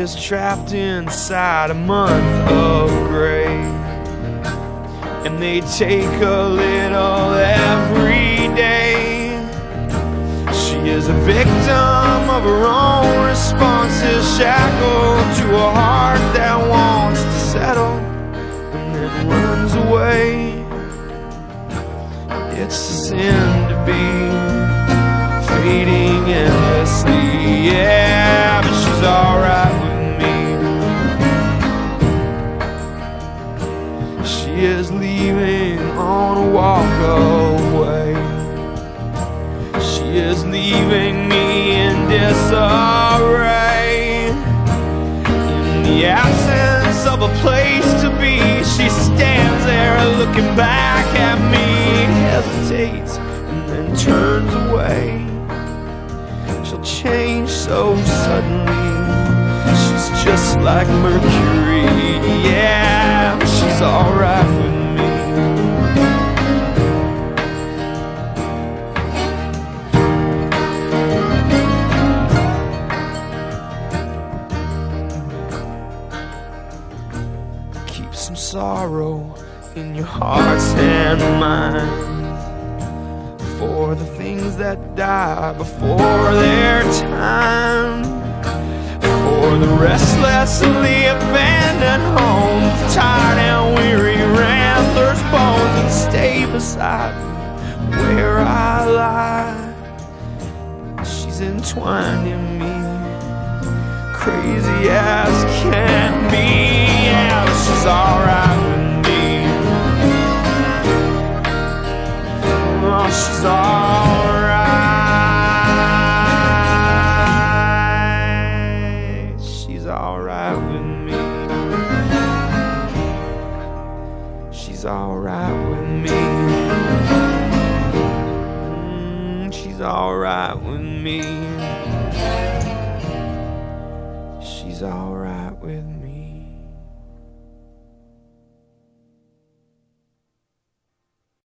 is trapped inside a month of gray, and they take a little every day. She is a victim of her own responses, shackled to a heart that wants to settle and then runs away. It's a sin to be fading endlessly, yeah, but she's alright with me. She is leaving on a walk away. She is leaving me in disarray. In the absence of a place to be, she stands there looking back at me, hesitates and then turns away. She'll change so suddenly, she's just like Mercury, yeah, but she's alright with me. Keep some sorrow in your hearts and minds for the things that die before their time, for the restlessly abandoned homes, the tired and weary ramblers' bones, and stay beside me where I lie. She's entwined in me, crazy as can be, yeah, but she's alright with me. Oh, she's alright. She's alright with me. She's alright with me. She's alright with me. She's alright with me.